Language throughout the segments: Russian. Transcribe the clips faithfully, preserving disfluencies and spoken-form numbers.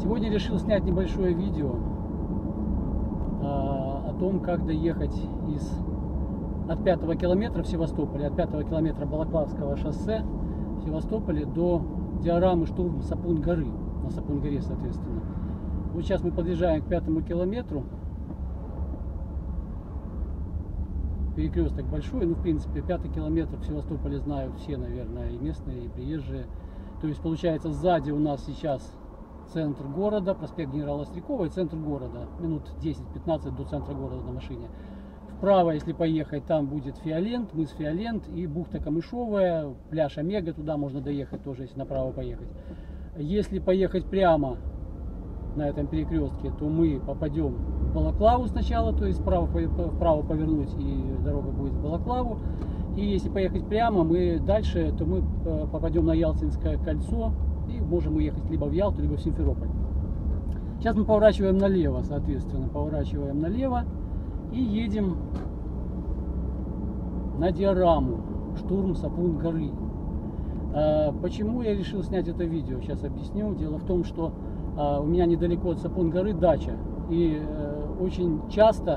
Сегодня решил снять небольшое видео а, о том, как доехать из, от пятого километра в Севастополе, от пятого километра Балаклавского шоссе в Севастополе до диорамы штурм Сапун-горы, на Сапун-горе, соответственно. Вот сейчас мы подъезжаем к пятому километру. Перекресток большой, ну, в принципе, пятый километр в Севастополе знают все, наверное, и местные, и приезжие. То есть, получается, сзади у нас сейчас центр города, проспект Генерала Острякова и центр города. Минут десять-пятнадцать до центра города на машине. Вправо, если поехать, там будет Фиолент, мыс Фиолент и бухта Камышовая, пляж Омега, туда можно доехать тоже, если направо поехать. Если поехать прямо на этом перекрестке, то мы попадем в Балаклаву сначала, то есть вправо, вправо повернуть, и дорога будет в Балаклаву. И если поехать прямо, мы дальше, то мы попадем на Ялтинское кольцо и можем уехать либо в Ялту, либо в Симферополь. Сейчас мы поворачиваем налево, соответственно, поворачиваем налево и едем на диораму штурм Сапун-горы. Почему я решил снять это видео, сейчас объясню. Дело в том, что у меня недалеко от Сапун-горы дача, и очень часто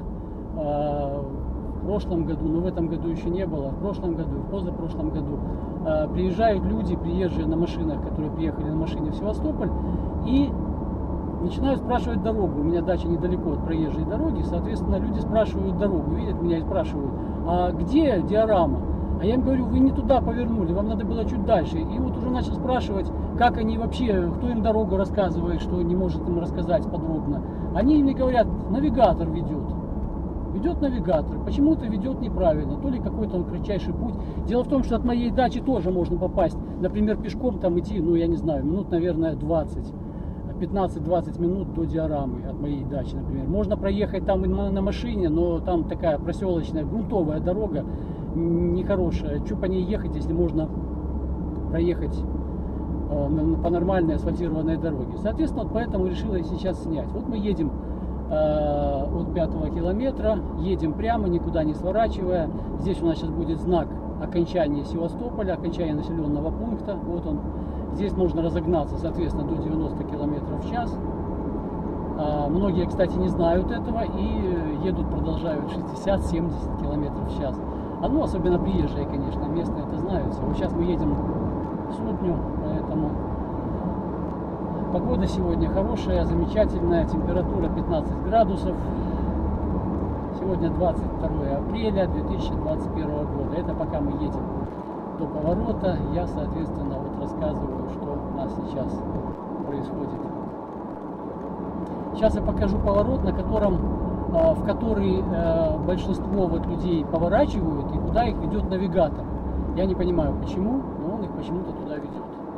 в прошлом году, но в этом году еще не было, в прошлом году, в позапрошлом году приезжают люди, приезжие на машинах, которые приехали на машине в Севастополь, и начинают спрашивать дорогу. У меня дача недалеко от проезжей дороги, соответственно, люди спрашивают дорогу, видят меня и спрашивают: а где диорама? А я им говорю: вы не туда повернули, вам надо было чуть дальше. И вот уже начал спрашивать, как они вообще, кто им дорогу рассказывает, что не может им рассказать подробно. Они мне говорят: навигатор ведет. Ведет навигатор. Почему-то ведет неправильно, то ли какой-то он кратчайший путь. Дело в том, что от моей дачи тоже можно попасть, например, пешком там идти, ну я не знаю, минут, наверное, двадцать. пятнадцать-двадцать минут до диорамы от моей дачи, например. Можно проехать там на, на машине, но там такая проселочная, грунтовая дорога, нехорошая. Что по ней ехать, если можно проехать э, по нормальной асфальтированной дороге? Соответственно, вот поэтому решила сейчас снять. Вот мы едем э, от пятого километра, едем прямо, никуда не сворачивая. Здесь у нас сейчас будет знак окончания Севастополя, окончания населенного пункта. Вот он. Здесь можно разогнаться, соответственно, до девяноста километров в час. А, многие, кстати, не знают этого и едут, продолжают шестьдесят-семьдесят километров в час. А, ну, особенно приезжие, конечно, местные это знают. Вот сейчас мы едем в сотню, поэтому погода сегодня хорошая, замечательная, температура пятнадцать градусов. Сегодня двадцать второе апреля две тысячи двадцать первого года. Это пока мы едем до поворота, я, соответственно, вот рассказываю, что у нас сейчас происходит. Сейчас я покажу поворот, на котором, в который большинство вот людей поворачивают и куда их ведет навигатор. Я не понимаю почему, но он их почему-то туда ведет.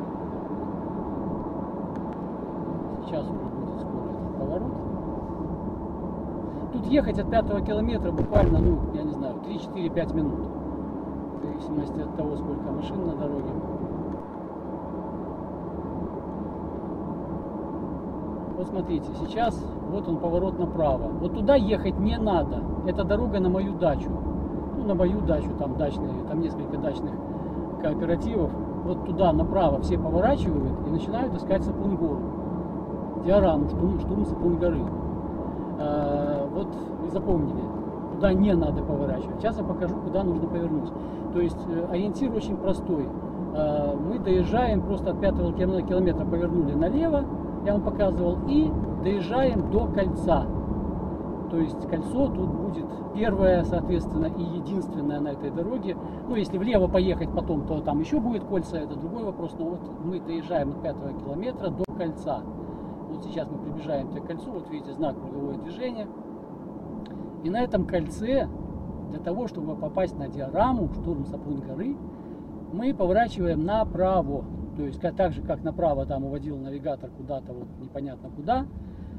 Сейчас уже будет скоро этот поворот. Тут ехать от пятого километра буквально, ну, я не знаю, три-четыре-пять минут. В зависимости от того, сколько машин на дороге. Вот смотрите, сейчас вот он поворот направо. Вот туда ехать не надо. Это дорога на мою дачу. Ну, на мою дачу, там дачные, там несколько дачных кооперативов. Вот туда направо все поворачивают и начинают искать Сапун-гору. Диораму, штурм, штурм Сапун-горы. А, вот вы запомнили. Куда не надо поворачивать. Сейчас я покажу, куда нужно повернуть. То есть ориентир очень простой. Мы доезжаем просто от пятого километра, повернули налево, я вам показывал, и доезжаем до кольца. То есть кольцо тут будет первое, соответственно, и единственное на этой дороге. Ну, если влево поехать потом, то там еще будет кольца, это другой вопрос. Но вот мы доезжаем от пятого километра до кольца. Вот сейчас мы приближаем к кольцу, вот видите знак круговое движение. И на этом кольце, для того, чтобы попасть на диораму, штурм Сапун-горы, мы поворачиваем направо. То есть так же, как направо там уводил навигатор куда-то, вот непонятно куда,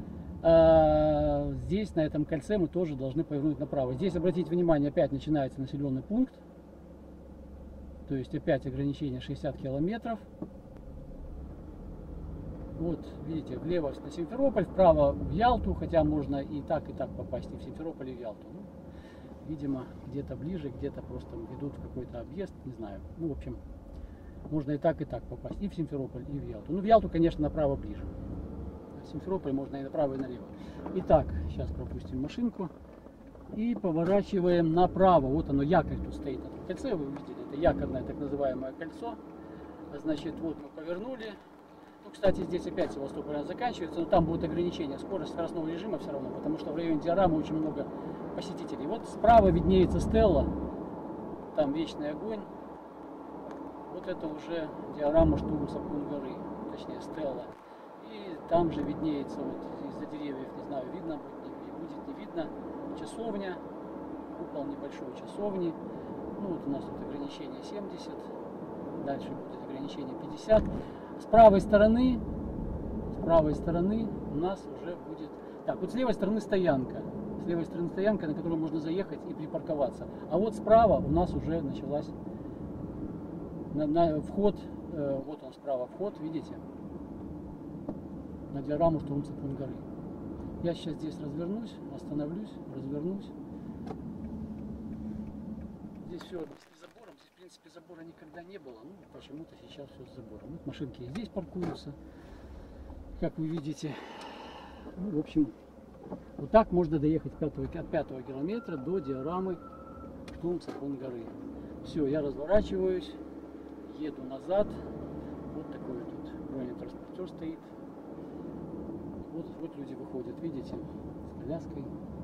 а здесь, на этом кольце, мы тоже должны повернуть направо. Здесь, обратите внимание, опять начинается населенный пункт. То есть опять ограничение шестьдесят километров. Вот, видите, влево на Симферополь, вправо в Ялту, хотя можно и так, и так попасть, и в Симферополь, и в Ялту. Ну, видимо, где-то ближе, где-то просто ведут в какой-то объезд, не знаю. Ну, в общем, можно и так, и так попасть, и в Симферополь, и в Ялту. Ну, в Ялту, конечно, направо ближе. Симферополь можно и направо, и налево. Итак, сейчас пропустим машинку и поворачиваем направо. Вот оно, якорь тут стоит на кольце, вы увидели, это якорное так называемое кольцо. Значит, вот мы повернули. Ну, кстати, здесь опять Севастополь заканчивается, но там будет ограничение скорости скоростного режима все равно, потому что в районе диорамы очень много посетителей. Вот справа виднеется Стелла, там вечный огонь. Вот это уже диорама штурм Сапун горы, точнее Стелла. И там же виднеется, вот из-за деревьев, не знаю, видно будет, не, будет, не видно, часовня, купол небольшой часовни. Ну вот у нас тут ограничение семьдесят, дальше будет ограничение пятьдесят. С правой стороны, с правой стороны у нас уже будет... Так, вот с левой стороны стоянка. С левой стороны стоянка, на которую можно заехать и припарковаться. А вот справа у нас уже началась на, на вход, э, вот он справа вход, видите? На диораму штурм Сапун горы. Я сейчас здесь развернусь, остановлюсь, развернусь. Здесь все с забором, здесь в принципе забора никогда не было, ну почему-то сейчас все с забором. Вот машинки и здесь паркуются, как вы видите. Ну, в общем, вот так можно доехать пятого, от пятого километра до диорамы штурм Сапун горы. Все, я разворачиваюсь, еду назад. Вот такой тут бронетранспортер стоит. Вот, вот люди выходят, видите, с коляской.